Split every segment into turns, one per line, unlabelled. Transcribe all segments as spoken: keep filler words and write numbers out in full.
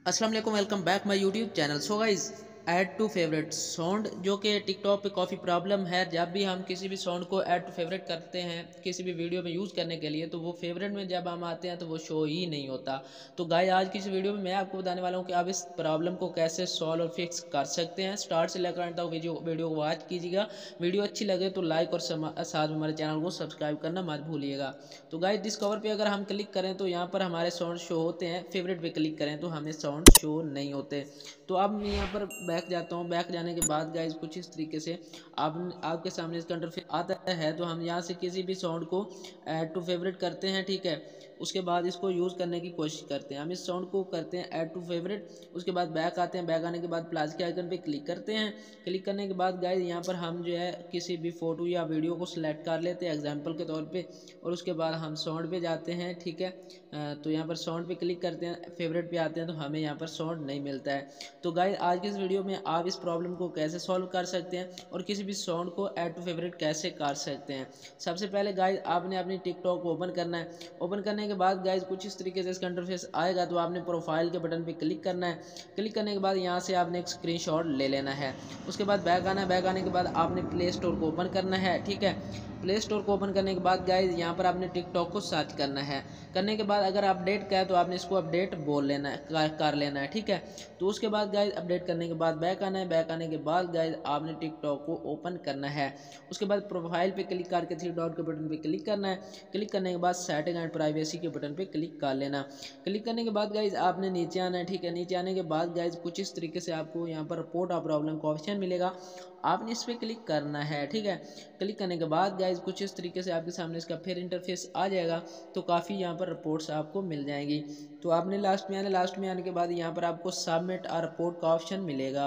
अस्सलाम वालेकुम, welcome back my YouTube channel. So guys, add to favourite sound जो कि टिकटॉक पे काफ़ी प्रॉब्लम है। जब भी हम किसी भी साउंड को ऐड टू फेवरेट करते हैं किसी भी वीडियो में यूज़ करने के लिए, तो वो फेवरेट में जब हम आते हैं तो वो शो ही नहीं होता। तो गाइज, आज की इस वीडियो में मैं आपको बताने वाला हूँ कि आप इस प्रॉब्लम को कैसे सॉल्व और फिक्स कर सकते हैं। स्टार्ट से लेकर अंत तक वीडियो वीडियो को वॉच कीजिएगा। वीडियो अच्छी लगे तो लाइक और साथ में हमारे चैनल को सब्सक्राइब करना मत भूलिएगा। तो गाइज, डिस्कवर पे अगर हम क्लिक करें तो यहाँ पर हमारे साउंड शो होते हैं। फेवरेट पे क्लिक करें तो हमें साउंड शो नहीं होते। तो अब मैं यहाँ पर बैक जाता हूँ। बैक जाने के बाद गाइज कुछ इस तरीके से आप आपके सामने इसका इंटरफेस आता है। तो हम यहाँ से किसी भी साउंड को ऐड टू फेवरेट करते हैं, ठीक है। उसके बाद इसको यूज़ करने की कोशिश करते हैं। हम इस साउंड को करते हैं ऐड टू फेवरेट। उसके बाद बैक आते हैं। बैक आने के बाद प्लस के आइकन पे क्लिक करते हैं। क्लिक करने के बाद गाइज यहाँ पर हम जो है किसी भी फोटो या वीडियो को सिलेक्ट कर लेते हैं एग्जाम्पल के तौर पे, और उसके बाद हम साउंड पे जाते हैं, ठीक है। तो यहाँ पर साउंड पे क्लिक करते हैं, फेवरेट पे आते हैं, तो हमें यहाँ पर साउंड नहीं मिलता है। तो गाइज, आज की इस वीडियो में आप इस प्रॉब्लम को कैसे सॉल्व कर सकते हैं और किसी भी साउंड को ऐड टू फेवरेट कैसे कर सकते हैं। सबसे पहले गाइज, आपने अपनी टिकटॉक को ओपन करना है। ओपन करने के बाद गाइज कुछ इस तरीके से इसका इंटरफेस आएगा। तो आपने प्रोफाइल के बटन पे क्लिक करना है। क्लिक करने के बाद यहाँ से आपने एक स्क्रीनशॉट ले लेना है। उसके बाद बैक आना है। बैक आने के बाद आपने प्ले स्टोर को ओपन करना है, ठीक है। प्ले स्टोर को ओपन करने के बाद गाइज यहाँ पर आपने टिकटॉक को सर्च करना है। करने के बाद अगर अपडेट का है तो आपने इसको अपडेट बोल लेना है, कर लेना है, ठीक है। तो उसके बाद गाइज अपडेट करने के बाद बैक आना है। बैक आने के बाद गाइज आपने टिकटॉक को ओपन करना है। उसके बाद प्रोफाइल पे क्लिक करके थ्री डॉट के बटन पे क्लिक करना है। क्लिक करने के बाद सेटिंग एंड प्राइवेसी के बटन पे क्लिक कर लेना। क्लिक करने के बाद गाइज आपने नीचे आना है, ठीक है। नीचे आने के बाद गाइज कुछ इस तरीके से आपको यहाँ पर रिपोर्ट ऑफ प्रॉब्लम का ऑप्शन मिलेगा। आपने इस पर क्लिक करना है, ठीक है। क्लिक करने के बाद गाइज कुछ इस तरीके से आपके सामने इसका फिर इंटरफेस आ जाएगा। तो काफ़ी यहाँ पर रिपोर्ट्स आपको मिल जाएंगी। तो आपने लास्ट में आना, लास्ट में आने के बाद यहाँ पर आपको सबमिट आ रिपोर्ट का ऑप्शन मिलेगा।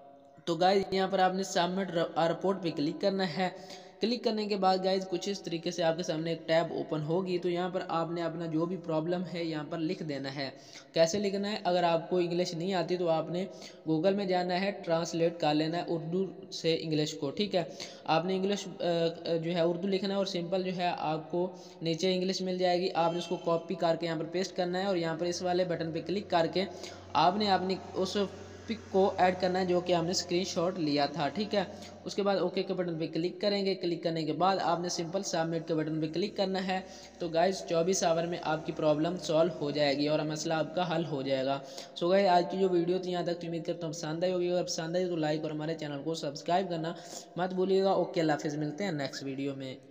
तो गाइज यहाँ पर आपने सबमिट आ रिपोर्ट पे क्लिक करना है। क्लिक करने के बाद गाइज कुछ इस तरीके से आपके सामने एक टैब ओपन होगी। तो यहाँ पर आपने अपना जो भी प्रॉब्लम है यहाँ पर लिख देना है। कैसे लिखना है, अगर आपको इंग्लिश नहीं आती तो आपने गूगल में जाना है, ट्रांसलेट कर लेना है उर्दू से इंग्लिश को, ठीक है। आपने इंग्लिश जो है उर्दू लिखना है और सिंपल जो है आपको नीचे इंग्लिश मिल जाएगी। आपने उसको कॉपी करके यहाँ पर पेस्ट करना है और यहाँ पर इस वाले बटन पर क्लिक करके आपने अपनी उस पिक को ऐड करना है जो कि हमने स्क्रीनशॉट लिया था, ठीक है। उसके बाद ओके के बटन पे क्लिक करेंगे। क्लिक करने के बाद आपने सिंपल सबमिट के बटन पे क्लिक करना है। तो गाइस चौबीस आवर में आपकी प्रॉब्लम सॉल्व हो जाएगी और मसला आपका हल हो जाएगा। सो गाइस, आज की जो वीडियो थी यहाँ तक उम्मीद करता हूँ पसंद आई होगी। अगर पसंद आई तो लाइक और हमारे चैनल को सब्सक्राइब करना मत भूलिएगा। ओके, अल्लाह हाफिज़, मिलते हैं नेक्स्ट वीडियो में।